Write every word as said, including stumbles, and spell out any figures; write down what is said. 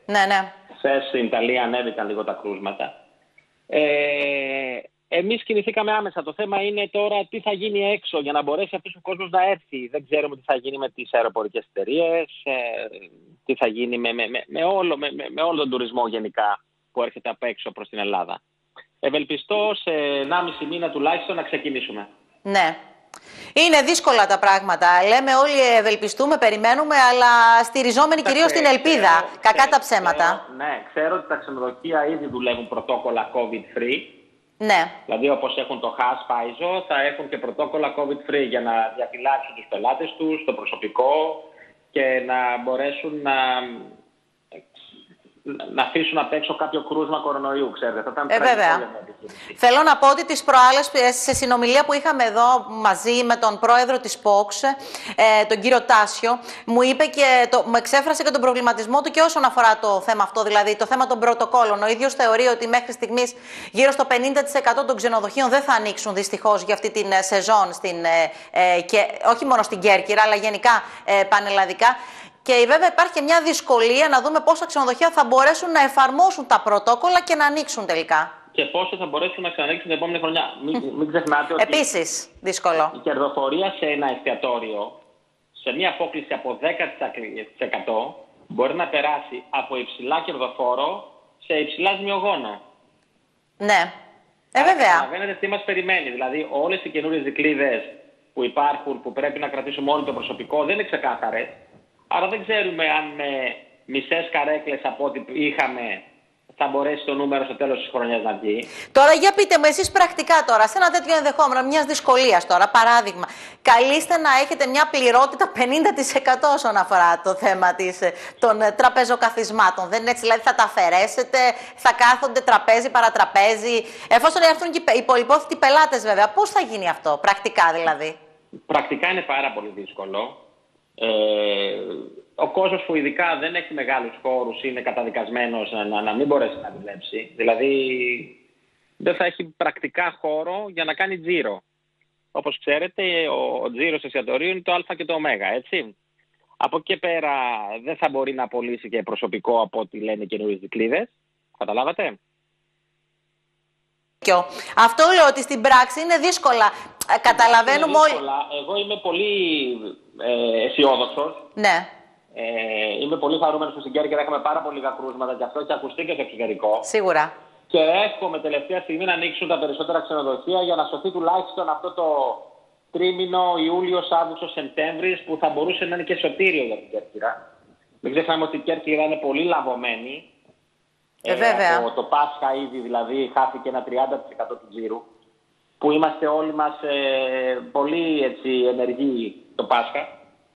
Ναι, ναι. Χθες στην Ιταλία ανέβηκαν λίγο τα κρούσματα. Ε, εμείς κινηθήκαμε άμεσα. Το θέμα είναι τώρα τι θα γίνει έξω για να μπορέσει αυτός ο κόσμος να έρθει. Δεν ξέρουμε τι θα γίνει με τις αεροπορικές εταιρείες, ε, τι θα γίνει με, με, με, με, όλο, με, με όλο τον τουρισμό γενικά που έρχεται απ' έξω προς την Ελλάδα. Ευελπιστώ σε ενάμιση μήνα τουλάχιστον να ξεκινήσουμε. Ναι. Είναι δύσκολα τα πράγματα. Λέμε όλοι ευελπιστούμε, περιμένουμε, αλλά στηριζόμενοι κυρίως στην ελπίδα. Ξέρω, Κακά ξέρω, τα ψέματα. Ξέρω, ναι, ξέρω ότι τα ξενοδοχεία ήδη δουλεύουν πρωτόκολλα COVID free. Ναι. Δηλαδή όπως έχουν το Χας Πάιζο, θα έχουν και πρωτόκολλα COVID free για να διαφυλάξουν τους πελάτες τους, το προσωπικό και να μπορέσουν να, να αφήσουν απ' έξω κάποιο κρούσμα κορονοϊού, ξέρετε. Θα ήταν ε, βέβαια. Θέλω να πω ότι τις προάλλες, σε συνομιλία που είχαμε εδώ μαζί με τον πρόεδρο της Πόξ, ε, τον κύριο Τάσιο, μου είπε και το, μου εξέφρασε και τον προβληματισμό του και όσον αφορά το θέμα αυτό, δηλαδή το θέμα των πρωτοκόλων. Ο ίδιος θεωρεί ότι μέχρι στιγμής γύρω στο πενήντα τοις εκατό των ξενοδοχείων δεν θα ανοίξουν δυστυχώς για αυτή την σεζόν, στην, ε, ε, και όχι μόνο στην Κέρκυρα, αλλά γενικά ε, πανελλαδικά. Και βέβαια υπάρχει και μια δυσκολία να δούμε πόσα ξενοδοχεία θα μπορέσουν να εφαρμόσουν τα πρωτόκολλα και να ανοίξουν τελικά. Και πόσο θα μπορέσουν να ξανανοίξουν την επόμενη χρονιά. Μην, μην ξεχνάτε ότι επίσης, δύσκολο. Η κερδοφορία σε ένα εστιατόριο, σε μια απόκληση από δέκα τοις εκατό, μπορεί να περάσει από υψηλά κερδοφόρο σε υψηλά ζημιογόνο. Ναι. Ε, βέβαια. Καταλαβαίνετε τι μας περιμένει. Δηλαδή, όλες οι καινούριες δικλείδες που υπάρχουν, που πρέπει να κρατήσουμε όλο το προσωπικό, δεν είναι ξεκάθαρες. Άρα δεν ξέρουμε αν με μισές καρέκλες από ό,τι είχαμε θα μπορέσει το νούμερο στο τέλος της χρονιάς να βγει. Τώρα για πείτε μου εσείς πρακτικά τώρα, σε ένα τέτοιο ενδεχόμενο μιας δυσκολίας τώρα, παράδειγμα, καλείστε να έχετε μια πληρότητα πενήντα τοις εκατό όσον αφορά το θέμα της, των τραπεζοκαθισμάτων. Δεν είναι έτσι, δηλαδή θα τα αφαιρέσετε, θα κάθονται τραπέζι παρατραπέζι, εφόσον έρθουν και οι πολυπόθητοι πελάτες βέβαια. Πώς θα γίνει αυτό, πρακτικά δηλαδή? Πρακτικά είναι πάρα πολύ δύσκολο. Ε, ο κόσμος που ειδικά δεν έχει μεγάλους χώρους είναι καταδικασμένος να, να, να μην μπορέσει να δουλέψει. Δηλαδή δεν θα έχει πρακτικά χώρο για να κάνει τζίρο. Όπως ξέρετε, ο, ο τζίρος εστιατορίου είναι το α και το ω, έτσι. Από εκεί πέρα δεν θα μπορεί να απολύσει και προσωπικό από ό,τι λένε οι καινούριες δικλείδες. Καταλάβατε? Αυτό λέω ότι στην πράξη είναι δύσκολα. Καταλαβαίνουμε όλοι. Εγώ είμαι πολύ ε, αισιόδοξος. Ναι. Ε, είμαι πολύ χαρούμενος που στην Κέρκυρα έχουμε πάρα πολύ λίγα κρούσματα και αυτό έχει ακουστεί και στο εξωτερικό. Σίγουρα. Και εύχομαι τελευταία στιγμή να ανοίξουν τα περισσότερα ξενοδοχεία για να σωθεί τουλάχιστον αυτό το τρίμηνο Ιούλιος, Αύγουστος, Σεπτέμβρης που θα μπορούσε να είναι και σωτήριο για την Κέρκυρα. Μην ξεχνάμε ότι η Κέρκυρα είναι πολύ λαβωμένη. Ε, βέβαια. Από το Πάσχα ήδη δηλαδή χάθηκε ένα τριάντα τοις εκατό του τζίρου. Που είμαστε όλοι μας ε, πολύ έτσι, ενεργοί το Πάσχα.